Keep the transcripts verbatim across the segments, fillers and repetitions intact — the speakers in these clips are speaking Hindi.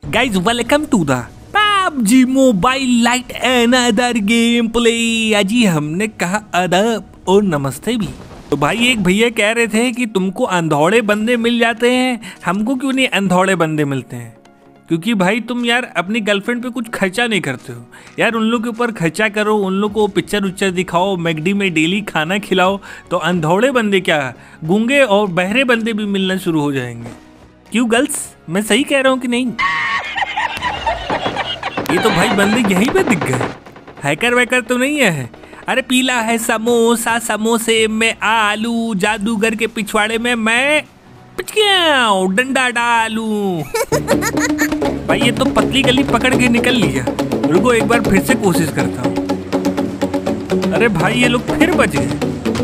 Guys welcome to the PUBG mobile lite and other game play. आज ही हमने कहा अदब और नमस्ते भी। तो भाई एक भैया कह रहे थे कि तुमको अंधौड़े बंदे मिल जाते हैं, हमको क्यों नहीं अंधौड़े बंदे मिलते हैं? क्योंकि भाई तुम यार अपनी गर्लफ्रेंड पे कुछ खर्चा नहीं करते हो यार। उन लोग के ऊपर खर्चा करो, उन लोग को पिक्चर उच्चर दिखाओ, मैगडी में डेली खाना खिलाओ, तो अंधौड़े बंदे क्या गूंगे और बहरे बंदे भी मिलना शुरू हो जाएंगे। क्यों गर्ल्स, मैं सही कह रहा हूँ कि नहीं? ये तो भाई बंदे यहीं पे दिख गए, हैकर वैकर तो नहीं है। अरे पीला है समोसा, समोसे में आलू, जादूगर के पिछवाड़े में मैं डंडा डालू। भाई ये तो पतली गली पकड़ के निकल लिया। रुको एक बार फिर से कोशिश करता हूँ। अरे भाई ये लोग फिर बच गए।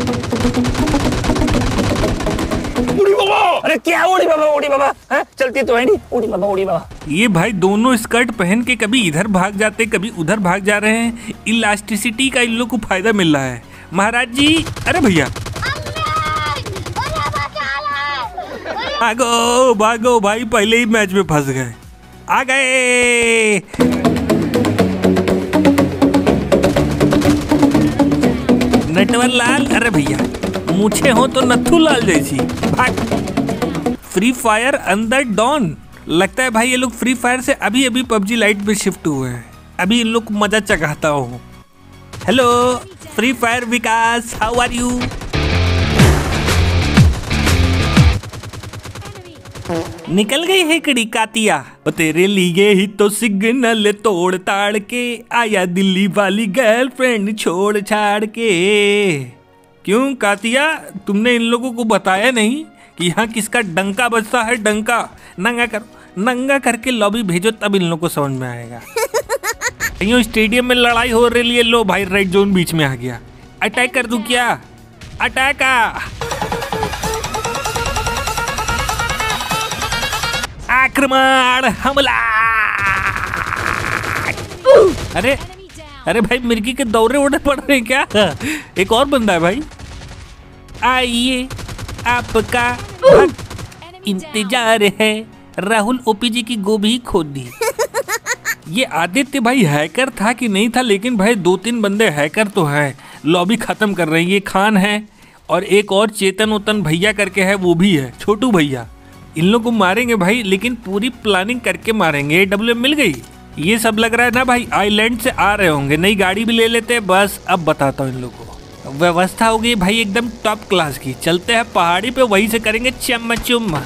अरे क्या उड़ी बाबा, उड़ी बाबा है? चलती तो है नहीं, उड़ी बाबा, उड़ी बाबा। ये भाई दोनों स्कर्ट पहन के कभी इधर भाग जाते कभी उधर भाग जा रहे हैं। इलास्टिसिटी का इन लोग को फायदा मिल रहा है महाराज जी। अरे भैया भागो भागो भाई, पहले ही मैच में फंस गए। आ गए नटवर लाल। अरे भैया मुझे हो तो नथु लाल जैसी। भाग। फ्री फायर अंदर डॉन। लगता है भाई ये लोग फ्री फायर से अभी अभी पबजी लाइट पे शिफ्ट हुए हैं। अभी इन लोग को मजा चखाता हूँ। Hello Free Fire Vikas, how are you? निकल गई है कड़ी कातिया, तेरे लिए ही तो सिग्नल तोड़ ताड़ के आया दिल्ली वाली गर्लफ्रेंड छोड़ छाड़ के। क्यों कातिया, तुमने इन लोगों को बताया नहीं कि यहाँ किसका डंका बजता है? डंका नंगा करो, नंगा करके लॉबी भेजो, तब इन लोगों को समझ में आएगा। यूं स्टेडियम में लड़ाई हो रही है, लो भाई रेड जोन बीच में आ गया। अटैक कर दूं क्या? अटैक आ आक्रमण हमला। अरे अरे भाई मिर्गी के दौरे उड़े पड़ रहे हैं क्या? एक और बंदा है भाई। आइए आपका इंतजार है। राहुल ओपीजी की गोभी खोद दी। ये आदित्य भाई हैकर था कि नहीं था, लेकिन भाई दो तीन बंदे हैकर तो है, लॉबी खत्म कर रहे हैं। ये खान है और एक और चेतन उतन भैया करके है, वो भी है छोटू भैया। इन लोग को मारेंगे भाई, लेकिन पूरी प्लानिंग करके मारेंगे। डब्ल्यू मिल गई। ये सब लग रहा है ना भाई आइलैंड से आ रहे होंगे, नई गाड़ी भी ले लेते हैं। बस अब बताता हूँ इन लोगों को। व्यवस्था हो गई भाई एकदम टॉप क्लास की। चलते हैं पहाड़ी पे, वहीं से करेंगे चम्मा चुम्मा।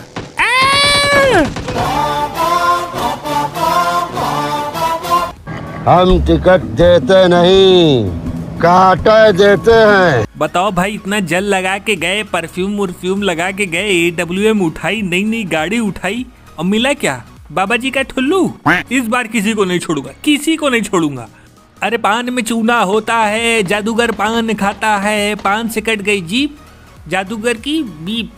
हम टिकट देते नहीं, काटे देते हैं। बताओ भाई, इतना जल लगा के गए, परफ्यूम उर्फ्यूम लगा के गए, ए डब्ल्यू एम उठाई, नई नई गाड़ी उठाई, और मिला क्या? बाबा जी का ठुल्लू। इस बार किसी को नहीं छोड़ूंगा, किसी को नहीं छोड़ूंगा। अरे पान में चूना होता है, जादूगर पान खाता है, पान से कट गई जीप, जादूगर की बीप।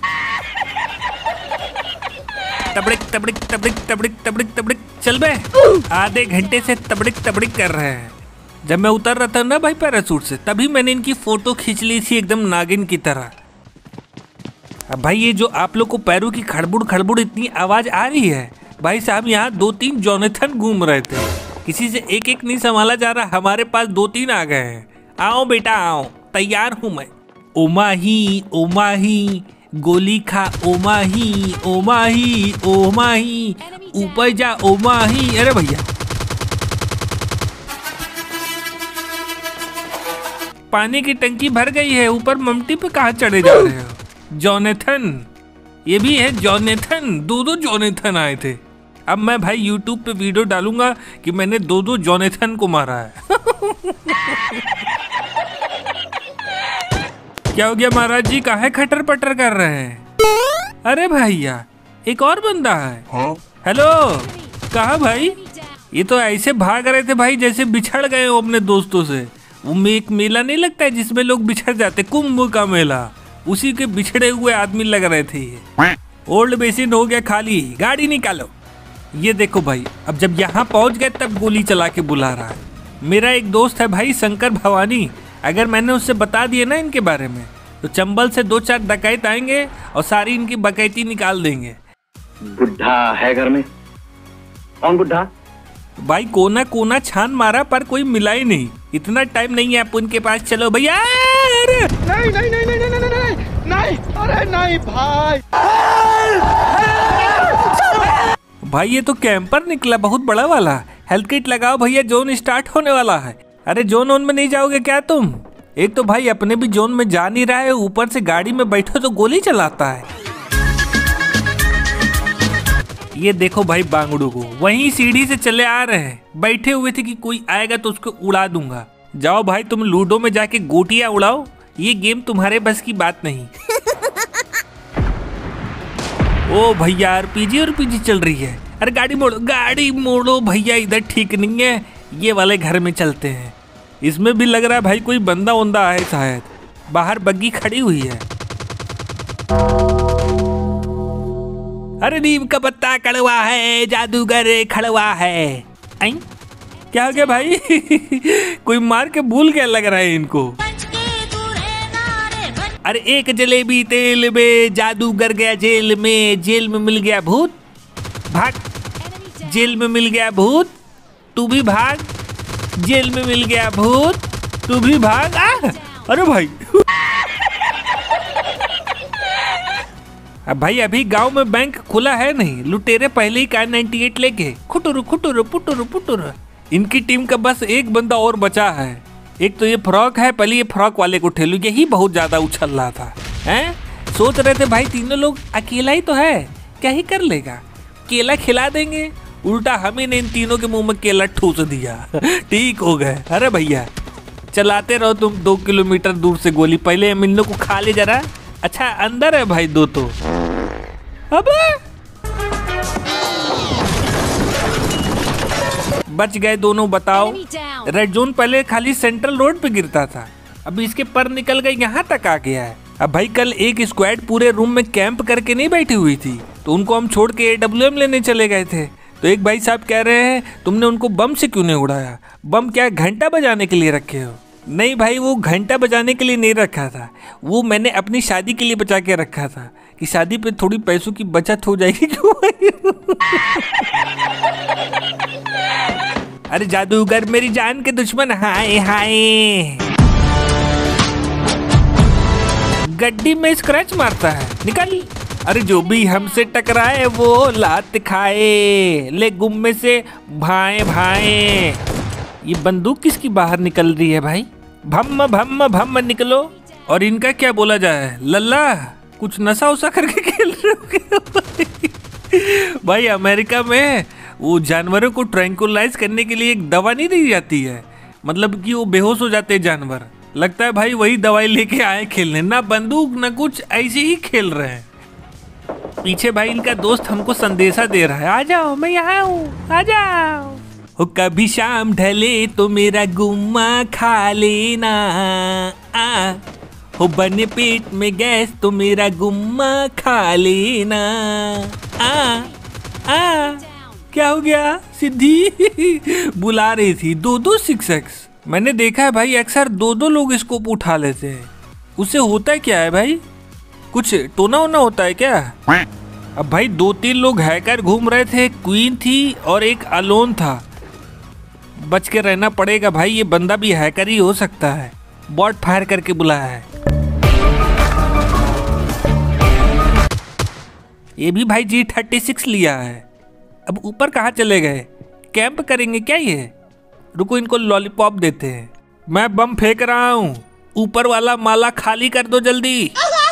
तबड़िक तबड़िक तबड़िक तबड़िक तबड़िक तबड़िक। चल बे, आधे घंटे से तबड़िक तबड़िक कर रहे हैं। जब मैं उतर रहा था ना भाई पैराशूट से, तभी मैंने इनकी फोटो खींच ली थी एकदम नागिन की तरह। अब भाई ये जो आप लोग को पैरों की खड़बुड़ खड़बुड़ इतनी आवाज आ रही है, भाई साहब यहाँ दो तीन जोनेथन घूम रहे थे, किसी से एक एक नहीं संभाला जा रहा। हमारे पास दो तीन आ गए हैं। आओ बेटा आओ, तैयार हूँ मैं। ओमाही ओमाही गोली खा, ओमाही ओमाही ओमाही ऊपर जा ओमाही। अरे भैया पानी की टंकी भर गई है, ऊपर ममटी पे कहाँ चढ़े जा रहे हो? जोनेथन, ये भी है जोनेथन। दो दो जोनेथन आए थे। अब मैं भाई यूट्यूब पे वीडियो डालूंगा कि मैंने दो दो जोनेथन को मारा है। क्या हो गया महाराज जी, काहे खटर पटर कर रहे हैं? अरे भैया एक और बंदा है। हाँ? हेलो कहा भाई? ये तो ऐसे भाग रहे थे भाई जैसे बिछड़ गए हो अपने दोस्तों से। वो में एक मेला नहीं लगता है जिसमें लोग बिछड़ जाते, कुंभ का मेला, उसी के बिछड़े हुए आदमी लग रहे थे। ओल्ड बेसिन हो गया खाली, गाड़ी निकालो। ये देखो भाई, अब जब यहाँ पहुँच गए तब गोली चला के बुला रहा है। मेरा एक दोस्त है भाई शंकर भवानी, अगर मैंने उससे बता दिए ना इनके बारे में, तो चंबल से दो चार डकैत आएंगे और सारी इनकी बकैती निकाल देंगे। बुढ़ा है घर में, कौन बुढ़ा? भाई कोना कोना छान मारा पर कोई मिला ही नहीं। इतना टाइम नहीं है अपन के पास। चलो भैया। अरे नहीं नहीं नहीं नहीं नहीं नहीं नहीं नहीं, अरे नहीं भाई। भाई ये तो कैंपर निकला बहुत बड़ा वाला। हेल्थ किट लगाओ भैया, जोन स्टार्ट होने वाला है। अरे जोन ओन में नहीं जाओगे क्या तुम? एक तो भाई अपने भी जोन में जा नहीं रहा है, ऊपर से गाड़ी में बैठो तो गोली चलाता है। ये देखो भाई बांगड़ू को वहीं सीढ़ी से चले आ रहे हैं। बैठे हुए थे कि कोई आएगा तो उसको उड़ा दूंगा। जाओ भाई तुम लूडो में जाके गोटियां उड़ाओ, ये गेम तुम्हारे बस की बात नहीं। ओ भैया आरपीजी आरपीजी चल रही है। अरे गाड़ी मोड़ो गाड़ी मोड़ो भैया, इधर ठीक नहीं है। ये वाले घर में चलते हैं। इसमें भी लग रहा है भाई कोई बंदा उंदा है शायद। बाहर बग्गी खड़ी हुई है। अरे नीम का पत्ता कड़वा है, जादूगर खड़वा है। आई? क्या हो गया भाई? कोई मार के भूल गया लग रहा है इनको। अरे एक जलेबी तेल में, जादूगर गया जेल में, जेल में मिल गया भूत। भाग। जेल में मिल गया भूत, तू भी भाग। जेल में मिल गया भूत, तू भी भाग। आ! अरे भाई अब भाई अभी गांव में बैंक खुला है नहीं, लुटेरे पहले ही कार नाइंटी एट लेके खुटुरु खुटुरु पुटुरु पुटुरु। इनकी टीम का बस एक बंदा और बचा है। एक तो ये फ्रॉक है, पहले ये फ्रॉक वाले को ठेलू, यही बहुत ज्यादा उछल रहा था। हैं? सोच रहे थे भाई तीनों लोग अकेला ही तो है, क्या ही कर लेगा। केला खिला देंगे, उल्टा हमें ने इन तीनों के मुंह में केला ठूस दिया। ठीक हो गए। अरे भैया चलाते रहो तुम दो किलोमीटर दूर से गोली। पहले हम इन लोग को खा ले जरा। अच्छा अंदर है भाई दो तो। अबे बच गए दोनों। बताओ रेड जोन पहले खाली सेंट्रल रोड पे गिरता था, अब इसके पर निकल गए यहाँ तक आ गया है। अब भाई कल एक स्क्वाड पूरे रूम में कैंप करके नहीं बैठी हुई थी, तो उनको हम छोड़ के एडब्ल्यूएम लेने चले गए थे। तो एक भाई साहब कह रहे हैं तुमने उनको बम से क्यों नहीं उड़ाया? बम क्या घंटा बजाने के लिए रखे हो? नहीं भाई वो घंटा बजाने के लिए नहीं रखा था, वो मैंने अपनी शादी के लिए बचा के रखा था कि शादी पे थोड़ी पैसों की बचत हो जाएगी। क्यों? अरे जादूगर मेरी जान के दुश्मन, हाय हाय। गड्डी में स्क्रैच मारता है, निकल। अरे जो भी हमसे टकराए वो लात खाए, ले गुम्मे से भाए भाए। ये बंदूक किसकी बाहर निकल रही है भाई? भम्म भम्म भम्म निकलो। और इनका क्या बोला जाए? लल्ला कुछ नशा उशा करके खेल रहे हो? भाई अमेरिका में वो जानवरों को ट्रैंकुलाइज करने के लिए एक दवा नहीं दी जाती है, मतलब कि वो बेहोश हो जाते हैं जानवर। लगता है भाई वही दवाई लेके आए खेलने, ना बंदूक ना कुछ, ऐसे ही खेल रहे हैं। पीछे भाई इनका दोस्त हमको संदेशा दे रहा है, आ जाओ मैं यहाँ हूँ, आ जाओ। हो कभी शाम ढले तो मेरा गुम्मा खा लेना, आ हो बने पेट में गैस तो मेरा गुम्मा खा लेना। आ आ क्या हो गया? सिद्धि बुला रही थी। दो दो सिक्स एक्स मैंने देखा है भाई, अक्सर दो दो लोग इसको उठा लेते हैं। उससे होता क्या है भाई? कुछ टोना वोना होता है क्या? अब भाई दो तीन लोग हैकर घूम रहे थे, क्वीन थी और एक अलोन था। बच के रहना पड़ेगा भाई, ये बंदा भी हैकर ही हो सकता है, बॉट फायर करके बुलाया है। ये भी भाई जी थर्टी सिक्स लिया है। अब ऊपर कहाँ चले गए? कैंप करेंगे क्या ये? रुको इनको लॉलीपॉप देते हैं। मैं बम फेंक रहा हूँ, ऊपर वाला माला खाली कर दो जल्दी।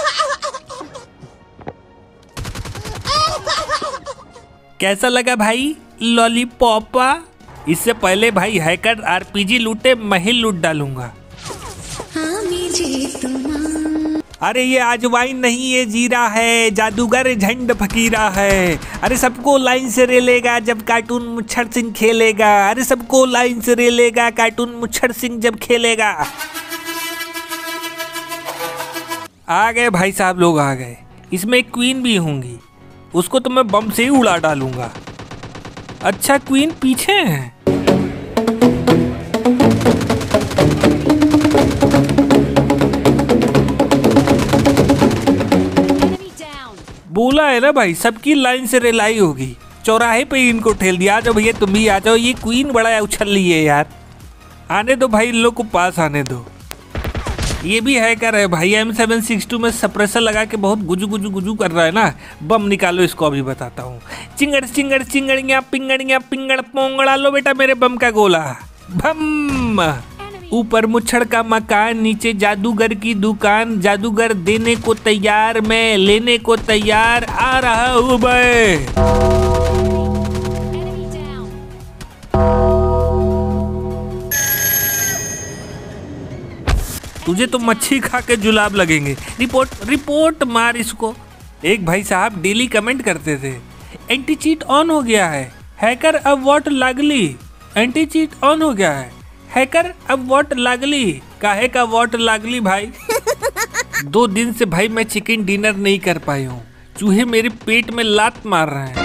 कैसा लगा भाई लॉलीपॉपा? इससे पहले भाई हैकर आरपीजी लूटे, मैं ही लूट डालूंगा। अरे ये अजवाइन नहीं, ये जीरा है, जादूगर झंड फकीरा है। अरे सबको लाइन से रेलेगा जब कार्टून मुच्छर सिंह खेलेगा। अरे सबको लाइन से रेलेगा कार्टून मुच्छर सिंह जब खेलेगा। आ गए भाई साहब, लोग आ गए। इसमें एक क्वीन भी होंगी, उसको तो मैं बम से ही उड़ा डालूंगा। अच्छा क्वीन पीछे है। बोला है ना भाई, सबकी लाइन से रेलाई होगी। चौराहे पे ही इनको ठेल दिया। आ जाओ भैया तुम भी आ जाओ, ये क्वीन बड़ा उछल रही है यार। आने दो भाई, इन लोग को पास आने दो। ये भी हैकर है भाई, एम सेवन सिक्स टू में सप्रेसर लगा के बहुत गुजू गुजू गुजू कर रहा है ना। बम निकालो, इसको अभी बताता हूँ। चिंगड़ चिंगड़ चिंगड़ियाँ पिंगड़ियाँ पिंगड़ पोंगड़ा, लो बेटा मेरे बम का गोला। बम। ऊपर मुच्छड़ का मकान, नीचे जादूगर की दुकान। जादूगर देने को तैयार, मैं लेने को तैयार। आ रहा हूँ मैं। तुझे तो मच्छी खा के जुलाब लगेंगे। रिपोर्ट रिपोर्ट मार इसको। एक भाई साहब डेली कमेंट करते थे, एंटी चीट ऑन हो गया है, हैकर अब वॉट लागली। एंटी चीट ऑन हो गया है, हैकर अब वॉट लागली। काहे का वॉट लागली भाई। दो दिन से भाई मैं चिकन डिनर नहीं कर पाई हूँ, चूहे मेरे पेट में लात मार रहे हैं।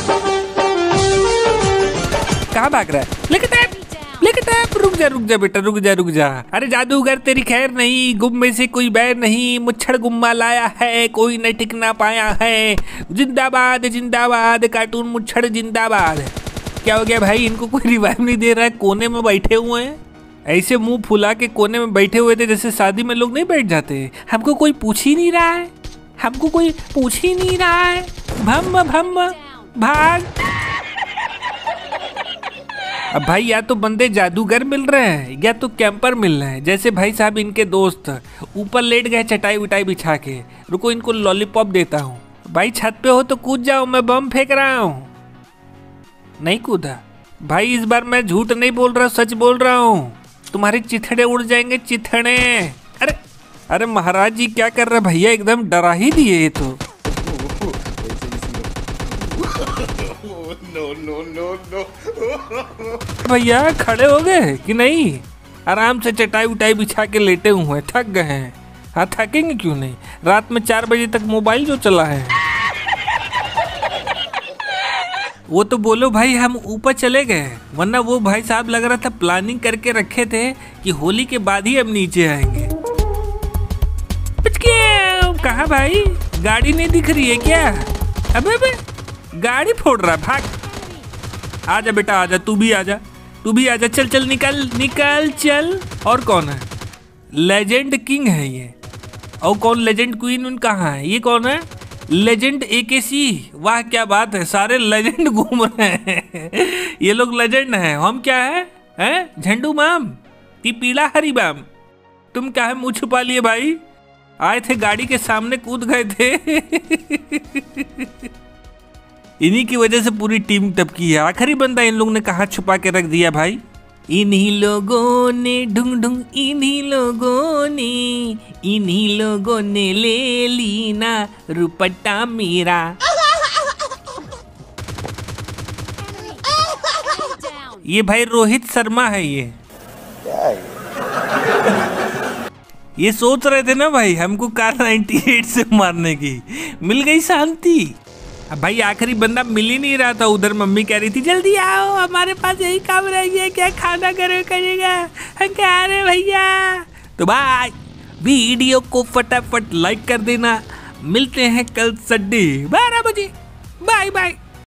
कहाँ भाग रहा है? लेके टैप, लेके टैप। रुक जा रुक जा बेटा, रुक जा रुक जा। अरे जादूगर तेरी खैर नहीं, गुम में से कोई बैर नहीं। मुच्छड़ गुम्मा लाया है, कोई न टिक ना पाया है। जिंदाबाद जिंदाबाद, कार्टून मुच्छड़ जिंदाबाद। क्या हो गया भाई, इनको कोई रिवाइव नहीं दे रहा है, कोने में बैठे हुए हैं। ऐसे मुंह फुला के कोने में बैठे हुए थे जैसे शादी में लोग नहीं बैठ जाते। हमको कोई पूछ ही नहीं रहा है, हमको कोई पूछ ही नहीं रहा है। भम भम भाग। अब भाई या तो बंदे जादूगर मिल रहे हैं या तो कैंपर मिल रहे हैं। जैसे भाई साहब इनके दोस्त ऊपर लेट गए चटाई उटाई बिछा के। रुको इनको लॉलीपॉप देता हूँ। भाई छत पे हो तो कूद जाओ, मैं बम फेंक रहा हूँ। नहीं कूदा भाई, इस बार मैं झूठ नहीं बोल रहा, सच बोल रहा हूँ। तुम्हारे चिथड़े उड़ जाएंगे, चिथड़े। अरे अरे महाराज जी क्या कर रहे भैया, एकदम डरा ही दिए ये तो। भैया खड़े हो गए कि नहीं? आराम से चटाई उटाई बिछा के लेटे हुए हैं, थक गए हैं। हाँ थकेंगे क्यों नहीं, रात में चार बजे तक मोबाइल जो चला है। वो तो बोलो भाई हम ऊपर चले गए, वरना वो भाई साहब लग रहा था प्लानिंग करके रखे थे कि होली के बाद ही हम नीचे आएंगे। कहाँ भाई, गाड़ी नहीं दिख रही है क्या? अबे अबे गाड़ी फोड़ रहा, भाग। आजा बेटा आजा, तू भी आजा, तू भी आजा। चल चल निकल निकल चल। और कौन है? लेजेंड किंग है ये। और कौन लेजेंड क्वीन उन कहाँ है? ये कौन है? Legend AKC. वाह क्या बात है, सारे लेजेंड घूम रहे हैं। ये लोग लेजेंड हैं, हम क्या है? हैं झंडू माम कि पीला हरी बाम? तुम क्या है मुंह छुपा लिए भाई? आए थे गाड़ी के सामने कूद गए थे। इन्हीं की वजह से पूरी टीम टपकी है। आखिरी बंदा इन लोगों ने कहाँ छुपा के रख दिया भाई? इन्हीं लोगों ने ढूंढ ढूंढ, इन्हीं लोगों ने, इन्हीं लोगों ने ले ली ना रुपट्टा मेरा। ये भाई रोहित शर्मा है ये। ये सोच रहे थे ना भाई हमको कार अट्ठानवे से मारने की, मिल गई शांति। अब भाई आखिरी बंदा मिल ही नहीं रहा था। उधर मम्मी कह रही थी जल्दी आओ, हमारे पास यही काम रह गया, क्या खाना करे करेगा, हम क्या रहे भैया। तो भाई वीडियो को फटाफट लाइक कर देना। मिलते हैं कल संडे बारह बजे। Bye bye.